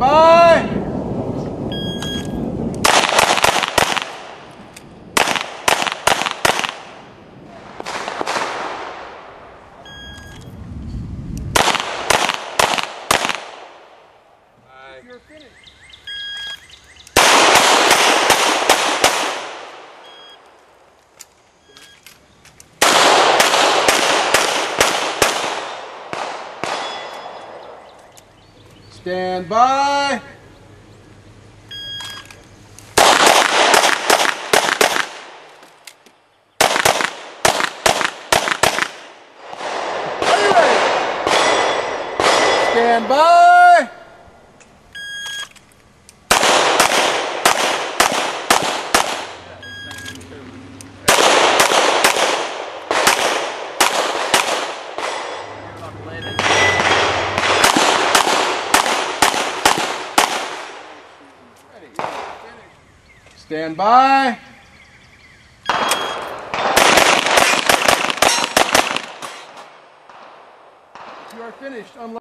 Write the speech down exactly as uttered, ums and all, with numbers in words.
by. You're finished. Stand by. Are you ready? Stand by. Stand by. You are finished.